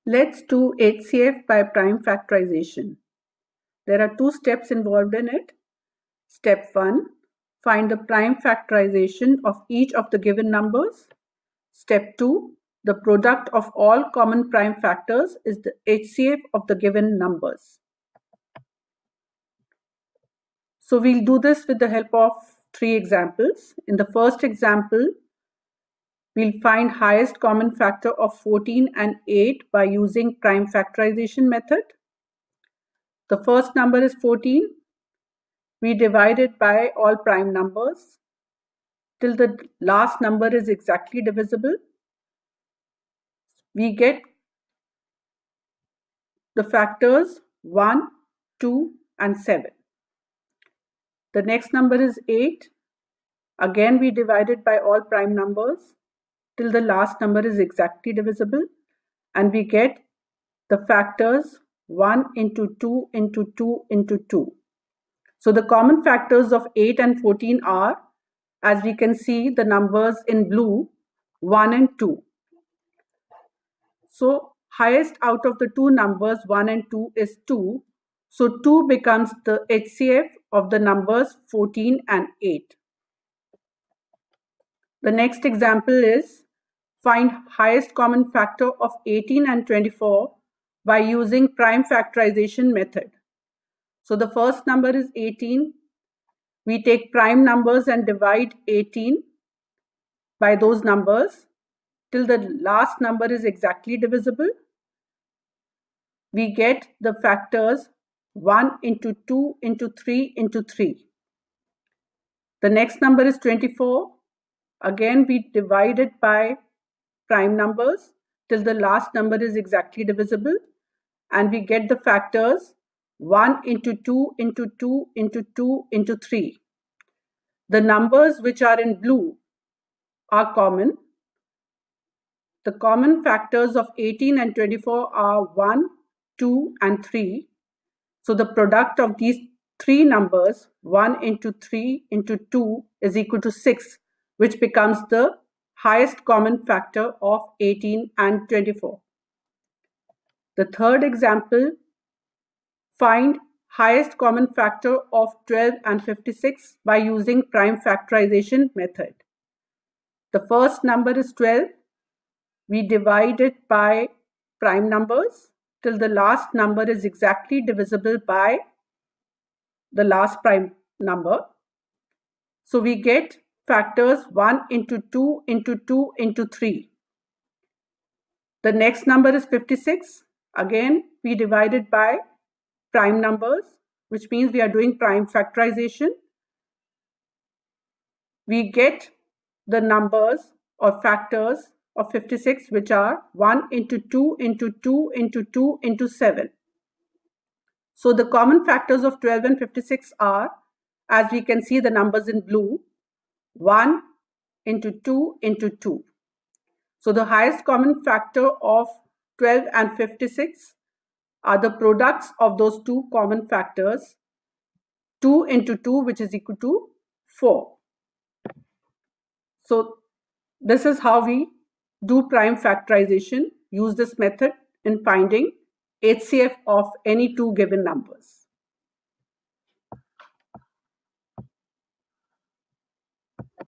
Let's do HCF by prime factorization. There are two steps involved in it. Step 1, find the prime factorization of each of the given numbers. Step 2, the product of all common prime factors is the HCF of the given numbers. So we'll do this with the help of 3 examples. In the first example, we'll find highest common factor of 14 and 8 by using prime factorization method. The first number is 14. We divide it by all prime numbers till the last number is exactly divisible. We get the factors 1, 2 and 7. The next number is 8. Again we divide it by all prime numbers till the last number is exactly divisible, and we get the factors 1 into 2 into 2 into 2. So the common factors of 8 and 14 are, as we can see, the numbers in blue, 1 and 2. So highest out of the two numbers 1 and 2 is 2. So 2 becomes the HCF of the numbers 14 and 8. The next example is find highest common factor of 18 and 24 by using prime factorization method. So the first number is 18. We take prime numbers and divide 18 by those numbers till the last number is exactly divisible. We get the factors 1 into 2 into 3 into 3. The next number is 24. Again, we divide it by prime numbers till the last number is exactly divisible, and we get the factors 1 into 2 into 2 into 2 into 3. The numbers which are in blue are common. The common factors of 18 and 24 are 1, 2 and 3. So the product of these three numbers, 1 into 3 into 2, is equal to 6, which becomes the highest common factor of 18 and 24. The third example, find highest common factor of 12 and 56 by using prime factorization method. The first number is 12. We divide it by prime numbers till the last number is exactly divisible by the last prime number. So we get factors 1 into 2 into 2 into 3. The next number is 56. Again, we divide it by prime numbers, which means we are doing prime factorization. We get the numbers or factors of 56, which are 1 into 2 into 2 into 2 into 7. So the common factors of 12 and 56 are, as we can see the numbers in blue, 1 into 2 into 2. So the highest common factor of 12 and 56 are the products of those two common factors, 2 into 2, which is equal to 4. So this is how we do prime factorization. Use this method in finding HCF of any two given numbers.